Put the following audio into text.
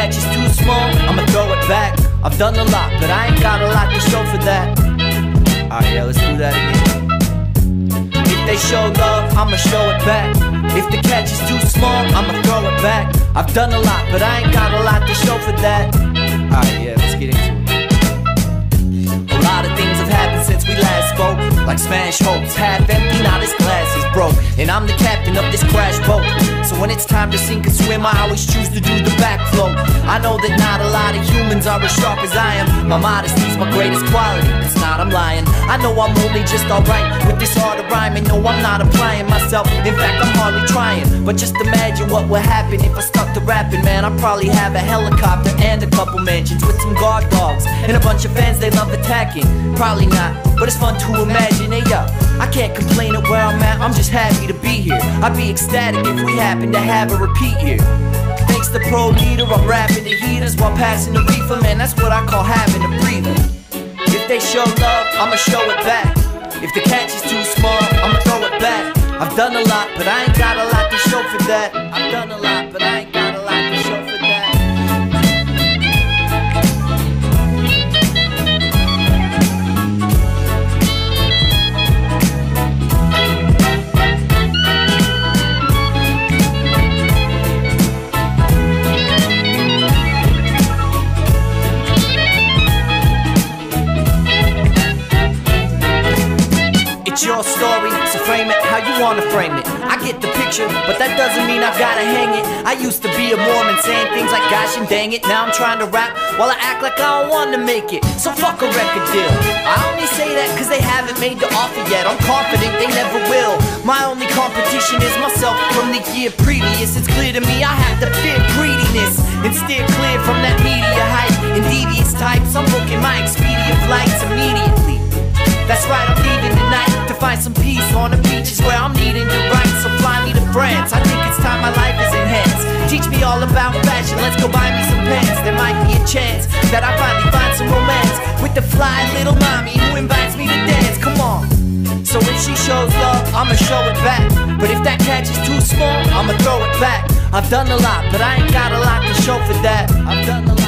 catch is too small, I'ma throw it back. I've done a lot, but I ain't got a lot to show for that. Alright, yeah, let's do that again. If they show love, I'ma show it back. If the catch is too small, I'ma throw it back. I've done a lot, but I ain't got a lot to show for that. Alright, yeah, let's get into it. A lot of things have happened since we last spoke, like smash hopes, half empty, now this glass is broke. And I'm the captain of this crash boat, so when it's time to sink and swim, I always choose to do the backflow. I know that not a lot of humans are as sharp as I am. My modesty's my greatest quality, it's not, I'm lying. I know I'm only just alright with this art of rhyming. No, I'm not applying myself, in fact I'm hardly trying. But just imagine what would happen if I stuck to rapping, man. I'd probably have a helicopter and a couple mansions with some guard dogs and a bunch of fans they love attacking. Probably not, but it's fun to imagine. Hey yo, I can't complain at where I'm at, I'm just happy to be here. I'd be ecstatic if we happen to have a repeat here. Thanks to Pro Leader, I'm rapping the heaters while passing the reefer, man, that's what I call having a breather. If they show love, I'ma show it back. If the catch is too small, I'ma throw it back. I've done a lot, but I ain't got a lot to show for that. I've done a lot, but I ain't got a lot to show for that. It's your story, so frame it how you wanna frame it. I get the picture, but that doesn't mean I gotta hang it. I used to be a Mormon saying things like gosh and dang it. Now I'm trying to rap while I act like I don't want to make it. So fuck a record deal. I only say that cause they haven't made the offer yet. I'm confident they never will. My only competition is myself from the year previous. It's clear to me I have to fear greediness and steer clear from that media hype and devious types. I'm booking my Expedia flights immediately. That's right, I'm leaving tonight to find some peace on the beaches where I'm needing to write. So fly me to France, I think it's time my life is enhanced. Teach me all about fashion, let's go buy me some pants. There might be a chance that I finally find some romance with the fly little mommy who invites me to dance. Come on. So if she shows love, I'ma show it back. But if that catch is too small, I'ma throw it back. I've done a lot, but I ain't got a lot to show for that. I've done a lot.